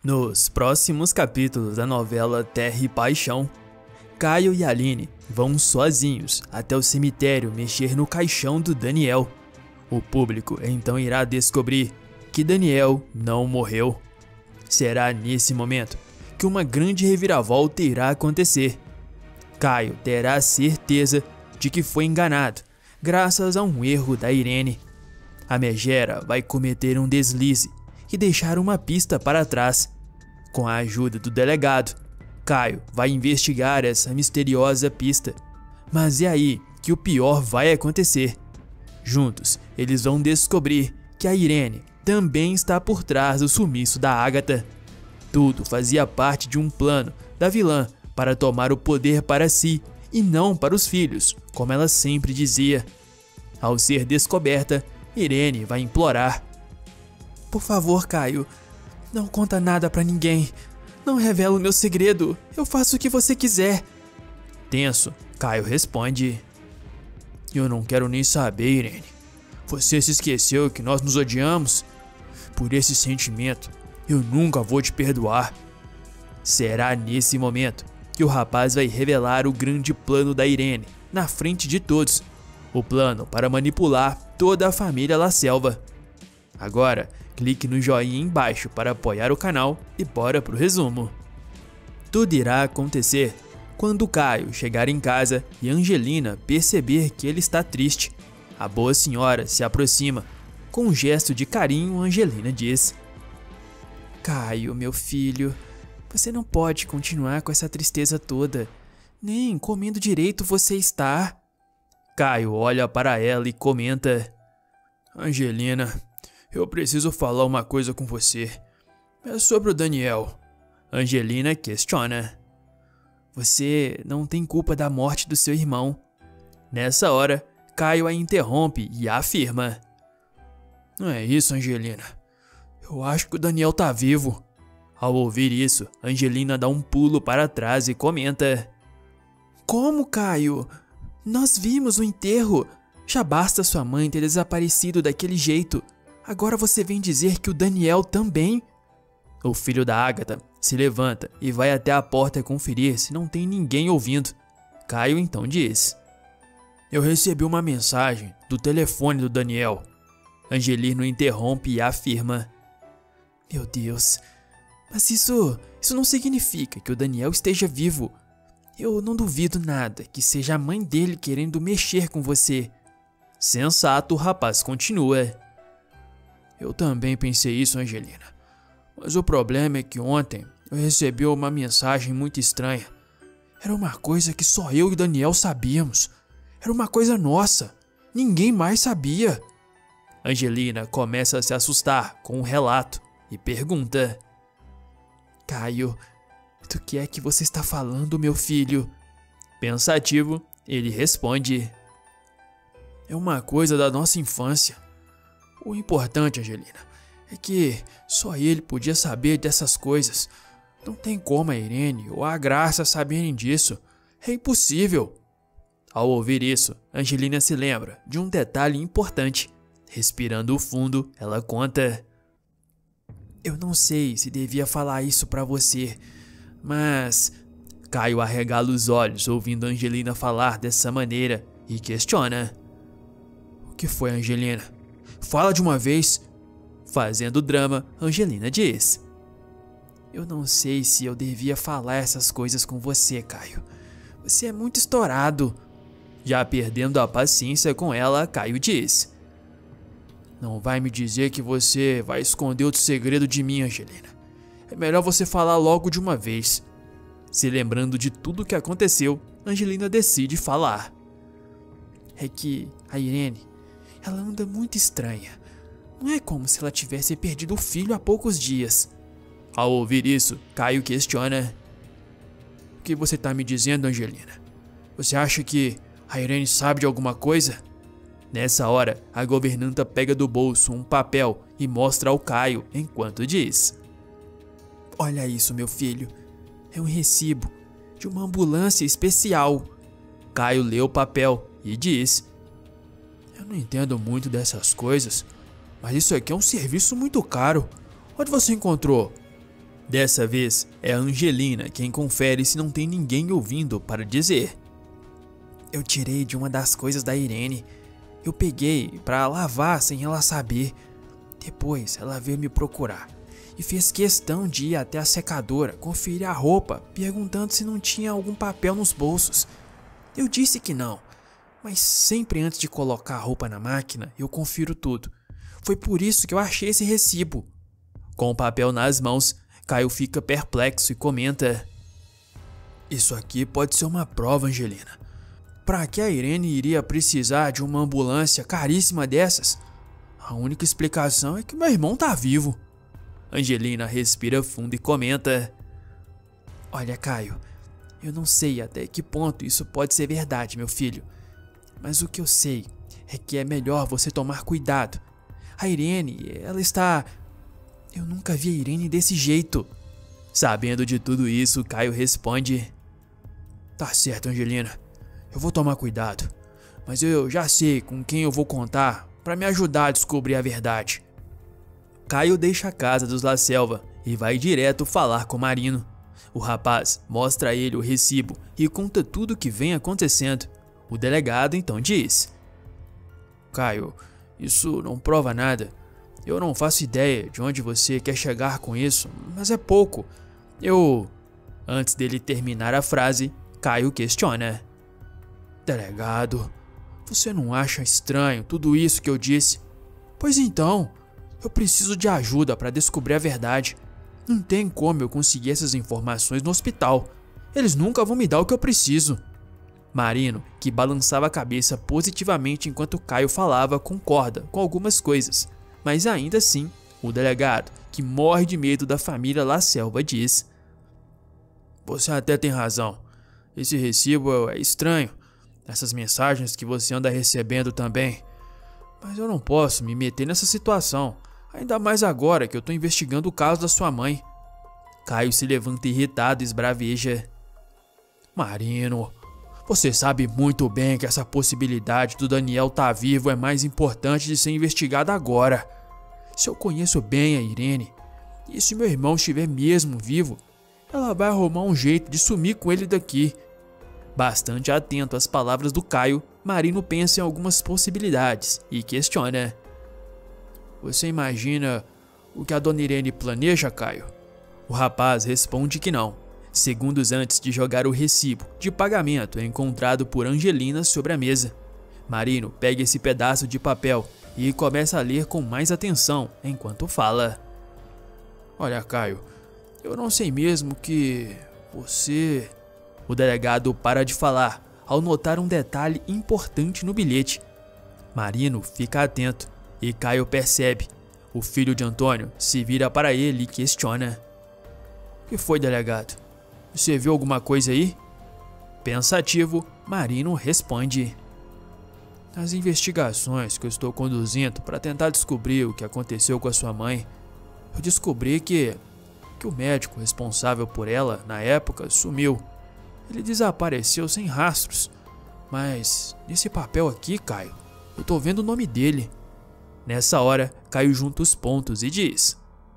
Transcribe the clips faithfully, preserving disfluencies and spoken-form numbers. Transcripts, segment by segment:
Nos próximos capítulos da novela Terra e Paixão, Caio e Aline vão sozinhos até o cemitério mexer no caixão do Daniel. O público então irá descobrir que Daniel não morreu. Será nesse momento que uma grande reviravolta irá acontecer. Caio terá certeza de que foi enganado, graças a um erro da Irene. A megera vai cometer um deslize e deixar uma pista para trás. Com a ajuda do delegado, Caio vai investigar essa misteriosa pista. Mas é aí que o pior vai acontecer. Juntos, eles vão descobrir que a Irene também está por trás do sumiço da Agatha. Tudo fazia parte de um plano da vilã para tomar o poder para si e não para os filhos, como ela sempre dizia. Ao ser descoberta, Irene vai implorar: "Por favor, Caio, não conta nada pra ninguém. Não revela o meu segredo. Eu faço o que você quiser." Tenso, Caio responde: "Eu não quero nem saber, Irene. Você se esqueceu que nós nos odiamos? Por esse sentimento, eu nunca vou te perdoar." Será nesse momento que o rapaz vai revelar o grande plano da Irene, na frente de todos. O plano para manipular toda a família La Selva. Agora, clique no joinha embaixo para apoiar o canal e bora pro resumo. Tudo irá acontecer quando Caio chegar em casa e Angelina perceber que ele está triste. A boa senhora se aproxima. Com um gesto de carinho, Angelina diz: "Caio, meu filho, você não pode continuar com essa tristeza toda. Nem comendo direito você está." Caio olha para ela e comenta: "Angelina, eu preciso falar uma coisa com você. É sobre o Daniel." Angelina questiona: "Você não tem culpa da morte do seu irmão." Nessa hora, Caio a interrompe e afirma: "Não é isso, Angelina. Eu acho que o Daniel tá vivo." Ao ouvir isso, Angelina dá um pulo para trás e comenta: "Como, Caio? Nós vimos o enterro. Já basta sua mãe ter desaparecido daquele jeito. Agora você vem dizer que o Daniel também?" O filho da Agatha se levanta e vai até a porta conferir se não tem ninguém ouvindo. Caio então diz: "Eu recebi uma mensagem do telefone do Daniel." Angelina interrompe e afirma: "Meu Deus, mas isso, isso não significa que o Daniel esteja vivo. Eu não duvido nada que seja a mãe dele querendo mexer com você." Sensato, o rapaz continua: "Eu também pensei isso, Angelina. Mas o problema é que ontem eu recebi uma mensagem muito estranha. Era uma coisa que só eu e o Daniel sabíamos. Era uma coisa nossa. Ninguém mais sabia." Angelina começa a se assustar com o relato e pergunta: "Caio, do que é que você está falando, meu filho?" Pensativo, ele responde: "É uma coisa da nossa infância. O importante, Angelina, é que só ele podia saber dessas coisas. Não tem como a Irene ou a Graça saberem disso. É impossível." Ao ouvir isso, Angelina se lembra de um detalhe importante. Respirando fundo, ela conta: "Eu não sei se devia falar isso pra você, mas..." Caio arregala os olhos ouvindo Angelina falar dessa maneira e questiona: "O que foi, Angelina? Fala de uma vez." Fazendo drama, Angelina diz: "Eu não sei se eu devia falar essas coisas com você, Caio. Você é muito estourado." Já perdendo a paciência com ela, Caio diz: "Não vai me dizer que você vai esconder outro segredo de mim, Angelina. É melhor você falar logo de uma vez." Se lembrando de tudo o que aconteceu, Angelina decide falar: "É que a Irene, ela anda muito estranha. Não é como se ela tivesse perdido o filho há poucos dias." Ao ouvir isso, Caio questiona: "O que você tá me dizendo, Angelina? Você acha que a Irene sabe de alguma coisa?" Nessa hora, a governanta pega do bolso um papel e mostra ao Caio enquanto diz: "Olha isso, meu filho. É um recibo de uma ambulância especial." Caio lê o papel e diz: "Eu não entendo muito dessas coisas, mas isso aqui é um serviço muito caro. Onde você encontrou?" Dessa vez é a Angelina quem confere se não tem ninguém ouvindo para dizer: Eu tirei de uma das coisas da Irene. Eu peguei para lavar sem ela saber. Depois ela veio me procurar e fez questão de ir até a secadora conferir a roupa, perguntando se não tinha algum papel nos bolsos. Eu disse que não, mas sempre antes de colocar a roupa na máquina eu confiro tudo. Foi por isso que eu achei esse recibo. Com o papel nas mãos, Caio fica perplexo e comenta: Isso aqui pode ser uma prova, Angelina. Pra que a Irene iria precisar de uma ambulância caríssima dessas? A única explicação é que meu irmão tá vivo. Angelina respira fundo e comenta: Olha, Caio, eu não sei até que ponto isso pode ser verdade, meu filho. Mas o que eu sei é que é melhor você tomar cuidado. A Irene, ela está... Eu nunca vi a Irene desse jeito. Sabendo de tudo isso, Caio responde: Tá certo, Angelina. Eu vou tomar cuidado. Mas eu já sei com quem eu vou contar para me ajudar a descobrir a verdade. Caio deixa a casa dos La Selva e vai direto falar com Marino. O rapaz mostra a ele o recibo e conta tudo o que vem acontecendo. O delegado então diz: Caio, isso não prova nada. Eu não faço ideia de onde você quer chegar com isso, mas é pouco. Eu... Antes dele terminar a frase, Caio questiona: Delegado, você não acha estranho tudo isso que eu disse? Pois então, eu preciso de ajuda para descobrir a verdade. Não tem como eu conseguir essas informações no hospital. Eles nunca vão me dar o que eu preciso. Marino, que balançava a cabeça positivamente enquanto Caio falava, concorda com algumas coisas. Mas ainda assim, o delegado, que morre de medo da família La Selva, diz: Você até tem razão. Esse recibo é estranho. Essas mensagens que você anda recebendo também. Mas eu não posso me meter nessa situação. Ainda mais agora que eu tô investigando o caso da sua mãe. Caio se levanta irritado e esbraveja: Marino, você sabe muito bem que essa possibilidade do Daniel tá vivo é mais importante de ser investigada agora. Se eu conheço bem a Irene, e se meu irmão estiver mesmo vivo, ela vai arrumar um jeito de sumir com ele daqui. Bastante atento às palavras do Caio, Marino pensa em algumas possibilidades e questiona: Você imagina o que a dona Irene planeja, Caio? O rapaz responde que não, segundos antes de jogar o recibo de pagamento encontrado por Angelina sobre a mesa. Marino pega esse pedaço de papel e começa a ler com mais atenção enquanto fala: Olha, Caio, eu não sei mesmo que você... O delegado para de falar ao notar um detalhe importante no bilhete. Marino fica atento e Caio percebe. O filho de Antônio se vira para ele e questiona: O que foi, delegado? Você viu alguma coisa aí? Pensativo, Marino responde: Nas investigações que eu estou conduzindo para tentar descobrir o que aconteceu com a sua mãe, eu descobri que, que o médico responsável por ela, na época, sumiu. Ele desapareceu sem rastros. Mas nesse papel aqui, Caio, eu tô vendo o nome dele. Nessa hora, Caio junta os pontos e diz: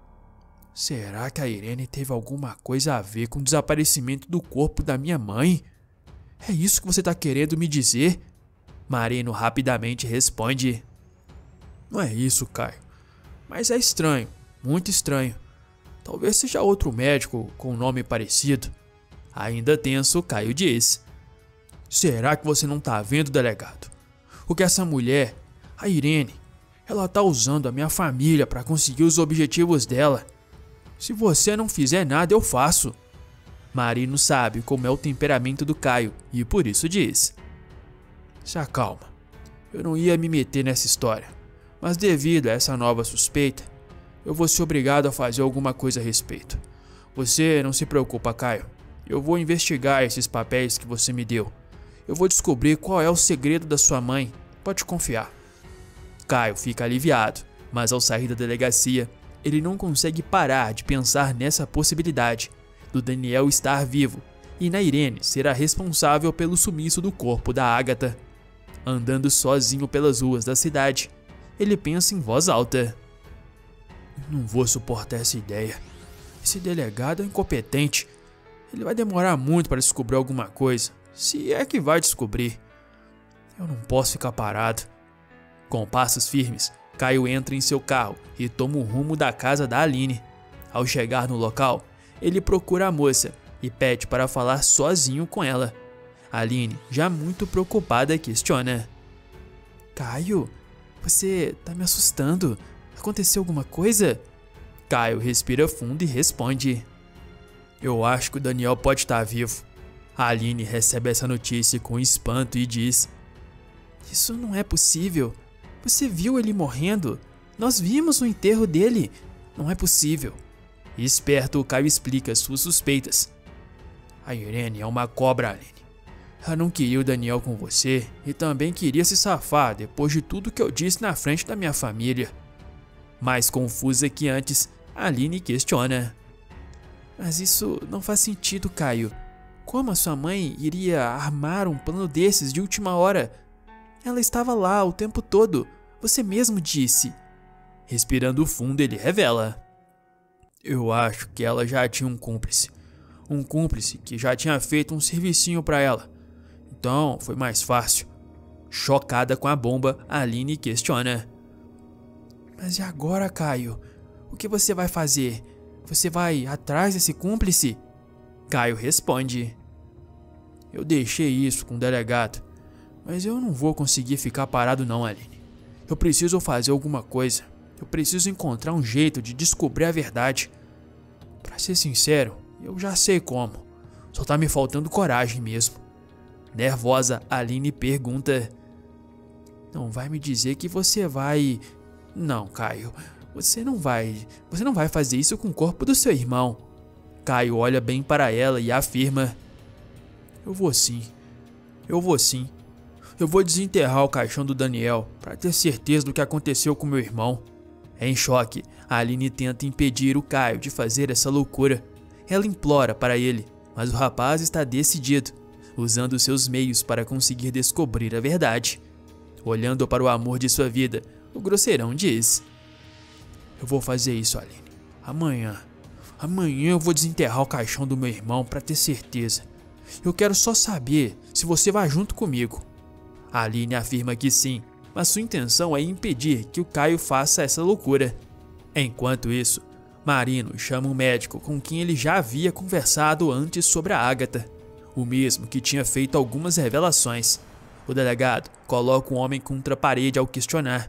Será que a Irene teve alguma coisa a ver com o desaparecimento do corpo da minha mãe? É isso que você tá querendo me dizer? Marino rapidamente responde: Não é isso, Caio. Mas é estranho, muito estranho. Talvez seja outro médico com um nome parecido. Ainda tenso, Caio diz: Será que você não tá vendo, delegado? O que essa mulher, a Irene, ela tá usando a minha família para conseguir os objetivos dela. Se você não fizer nada, eu faço. Marino sabe como é o temperamento do Caio e por isso diz: Se acalma. Eu não ia me meter nessa história, mas devido a essa nova suspeita, eu vou ser obrigado a fazer alguma coisa a respeito. Você não se preocupa, Caio. Eu vou investigar esses papéis que você me deu. Eu vou descobrir qual é o segredo da sua mãe. Pode confiar. Caio fica aliviado, mas ao sair da delegacia, ele não consegue parar de pensar nessa possibilidade do Daniel estar vivo e na Irene ser a responsável pelo sumiço do corpo da Ágata. Andando sozinho pelas ruas da cidade, ele pensa em voz alta: Não vou suportar essa ideia. Esse delegado é incompetente. Ele vai demorar muito para descobrir alguma coisa, se é que vai descobrir. Eu não posso ficar parado. Com passos firmes, Caio entra em seu carro e toma o rumo da casa da Aline. Ao chegar no local, ele procura a moça e pede para falar sozinho com ela. Aline, já muito preocupada, questiona: Caio, você tá me assustando. Aconteceu alguma coisa? Caio respira fundo e responde: Eu acho que o Daniel pode estar vivo. A Aline recebe essa notícia com espanto e diz: Isso não é possível. Você viu ele morrendo? Nós vimos o enterro dele. Não é possível. Esperto, Caio explica suas suspeitas. A Irene é uma cobra, Aline. Ela não queria o Daniel com você e também queria se safar depois de tudo que eu disse na frente da minha família. Mais confusa que antes, Aline questiona: Mas isso não faz sentido, Caio. Como a sua mãe iria armar um plano desses de última hora? Ela estava lá o tempo todo, você mesmo disse. Respirando fundo, ele revela: Eu acho que ela já tinha um cúmplice. Um cúmplice que já tinha feito um servicinho para ela. Então, foi mais fácil. Chocada com a bomba, Aline questiona: Mas e agora, Caio? O que você vai fazer? Você vai atrás desse cúmplice? Caio responde: Eu deixei isso com o delegado, mas eu não vou conseguir ficar parado não, Aline. Eu preciso fazer alguma coisa. Eu preciso encontrar um jeito de descobrir a verdade. Pra ser sincero, eu já sei como. Só tá me faltando coragem mesmo. Nervosa, Aline pergunta: Não vai me dizer que você vai... Não, Caio, você não vai... Você não vai fazer isso com o corpo do seu irmão. Caio olha bem para ela e afirma: Eu vou sim. Eu vou sim. Eu vou desenterrar o caixão do Daniel para ter certeza do que aconteceu com meu irmão. Em choque, a Aline tenta impedir o Caio de fazer essa loucura. Ela implora para ele, mas o rapaz está decidido, usando seus meios para conseguir descobrir a verdade. Olhando para o amor de sua vida, o grosseirão diz: Eu vou fazer isso, Aline. Amanhã. Amanhã eu vou desenterrar o caixão do meu irmão para ter certeza. Eu quero só saber se você vai junto comigo. A Aline afirma que sim, mas sua intenção é impedir que o Caio faça essa loucura. Enquanto isso, Marino chama um médico com quem ele já havia conversado antes sobre a Ágata, o mesmo que tinha feito algumas revelações. O delegado coloca o homem contra a parede ao questionar: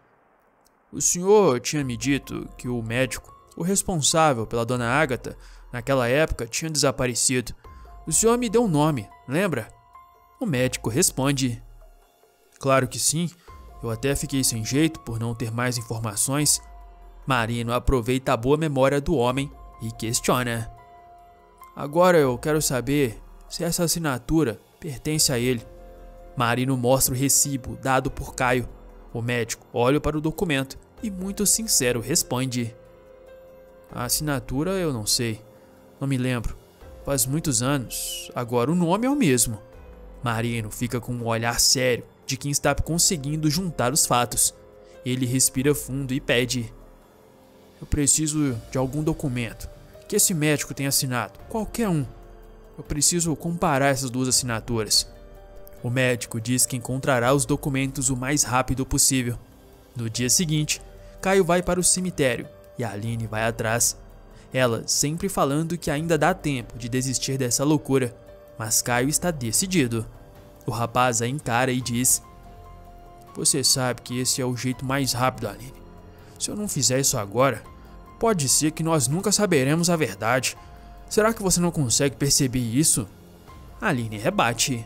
O senhor tinha me dito que o médico, o responsável pela dona Ágata, naquela época tinha desaparecido. O senhor me deu um nome, lembra? O médico responde: Claro que sim, eu até fiquei sem jeito por não ter mais informações. Marino aproveita a boa memória do homem e questiona: Agora eu quero saber se essa assinatura pertence a ele. Marino mostra o recibo dado por Caio. O médico olha para o documento e, muito sincero, responde: A assinatura eu não sei, não me lembro. Faz muitos anos, agora o nome é o mesmo. Marino fica com um olhar sério de quem está conseguindo juntar os fatos. Ele respira fundo e pede: Eu preciso de algum documento que esse médico tenha assinado, qualquer um. Eu preciso comparar essas duas assinaturas. O médico diz que encontrará os documentos o mais rápido possível. No dia seguinte, Caio vai para o cemitério e a Aline vai atrás. Ela sempre falando que ainda dá tempo de desistir dessa loucura, mas Caio está decidido. O rapaz a encara e diz: Você sabe que esse é o jeito mais rápido, Aline. Se eu não fizer isso agora, pode ser que nós nunca saberemos a verdade. Será que você não consegue perceber isso? Aline rebate: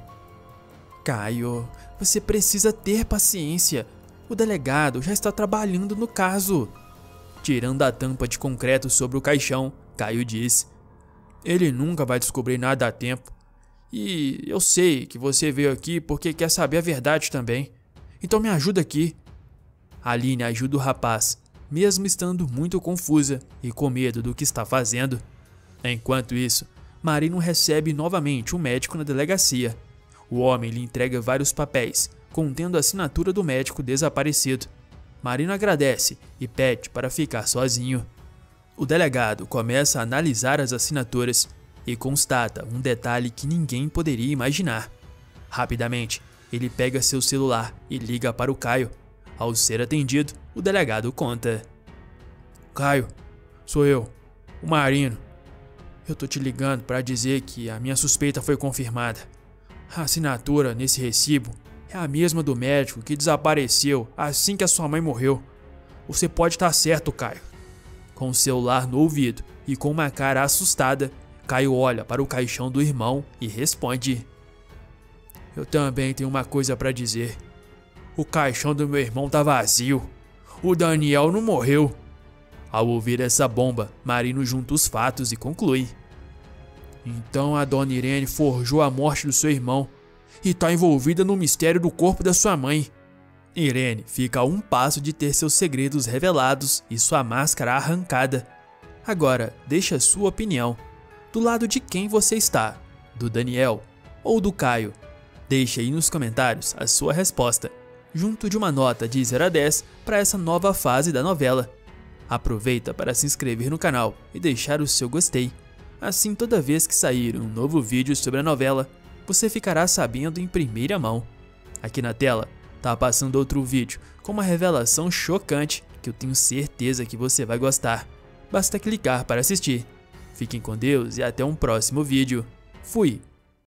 Caio, você precisa ter paciência. O delegado já está trabalhando no caso. Tirando a tampa de concreto sobre o caixão, Caio diz: Ele nunca vai descobrir nada a tempo. E eu sei que você veio aqui porque quer saber a verdade também. Então me ajuda aqui. Aline ajuda o rapaz, mesmo estando muito confusa e com medo do que está fazendo. Enquanto isso, Marino recebe novamente um médico na delegacia. O homem lhe entrega vários papéis, contendo a assinatura do médico desaparecido. Marino agradece e pede para ficar sozinho. O delegado começa a analisar as assinaturas e constata um detalhe que ninguém poderia imaginar. Rapidamente, ele pega seu celular e liga para o Caio. Ao ser atendido, o delegado conta: Caio, sou eu, o Marino. Eu tô te ligando para dizer que a minha suspeita foi confirmada. A assinatura nesse recibo é a mesma do médico que desapareceu assim que a sua mãe morreu. Você pode estar certo, Caio. Com o celular no ouvido e com uma cara assustada, Caio olha para o caixão do irmão e responde: Eu também tenho uma coisa para dizer. O caixão do meu irmão tá vazio. O Daniel não morreu. Ao ouvir essa bomba, Marino junta os fatos e conclui: Então a dona Irene forjou a morte do seu irmão e tá envolvida no mistério do corpo da sua mãe. Irene fica a um passo de ter seus segredos revelados e sua máscara arrancada. Agora, deixa sua opinião. Do lado de quem você está? Do Daniel ou do Caio? Deixe aí nos comentários a sua resposta, junto de uma nota de zero a dez para essa nova fase da novela. Aproveita para se inscrever no canal e deixar o seu gostei. Assim, toda vez que sair um novo vídeo sobre a novela, você ficará sabendo em primeira mão. Aqui na tela tá passando outro vídeo com uma revelação chocante que eu tenho certeza que você vai gostar. Basta clicar para assistir. Fiquem com Deus e até um próximo vídeo. Fui!